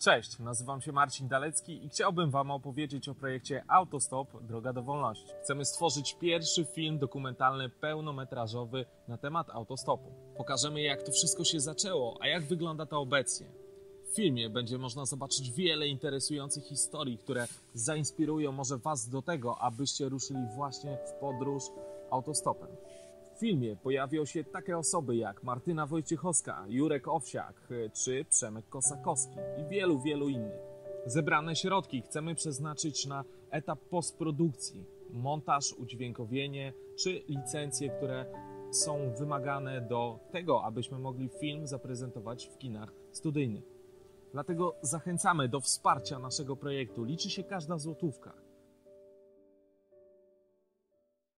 Cześć, nazywam się Marcin Dalecki i chciałbym Wam opowiedzieć o projekcie Autostop – Droga do Wolności. Chcemy stworzyć pierwszy film dokumentalny pełnometrażowy na temat autostopu. Pokażemy, jak to wszystko się zaczęło, a jak wygląda to obecnie. W filmie będzie można zobaczyć wiele interesujących historii, które zainspirują może Was do tego, abyście ruszyli właśnie w podróż autostopem. W filmie pojawią się takie osoby jak Martyna Wojciechowska, Jurek Owsiak czy Przemek Kosakowski i wielu innych. Zebrane środki chcemy przeznaczyć na etap postprodukcji, montaż, udźwiękowienie czy licencje, które są wymagane do tego, abyśmy mogli film zaprezentować w kinach studyjnych. Dlatego zachęcamy do wsparcia naszego projektu. Liczy się każda złotówka.